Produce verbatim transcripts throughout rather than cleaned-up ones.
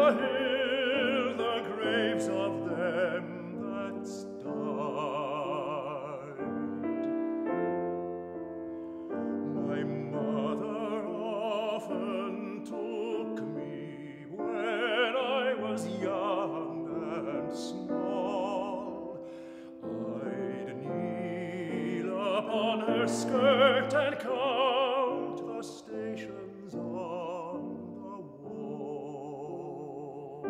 the hill the graves of them that's died. My mother often took me when I was young and small. I'd kneel upon her skirt and count the stations on the wall.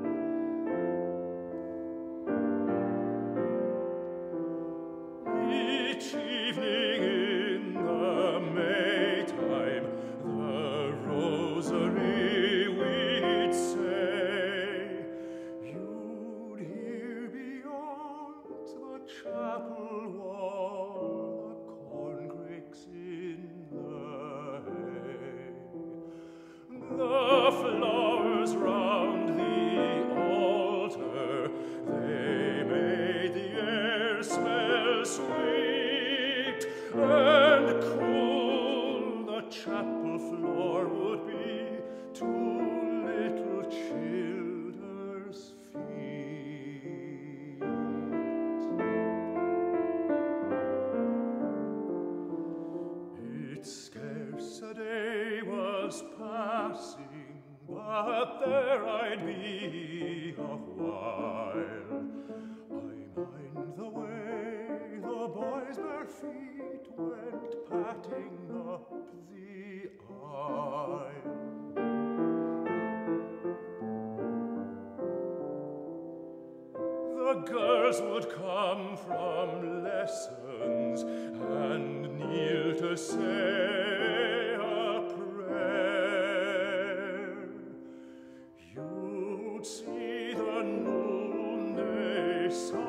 Each evening in the Maytime, the rosary we'd say. You'd hear beyond the chapel wall the corncrakes in the hay. The flowers round the altar, they made the air smell sweet, and cool the chapel floor would be to little children's feet. It's scarce a day was passing, but there I'd be a while. I mind the way the boys' bare feet went patting up the aisle. The girls would come from lessons and kneel to say a prayer. You'd see the noonday sun